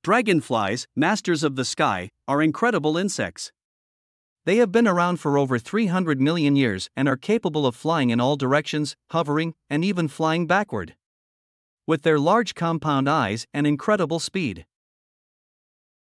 Dragonflies, masters of the sky, are incredible insects. They have been around for over 300 million years and are capable of flying in all directions, hovering, and even flying backward. With their large compound eyes and incredible speed,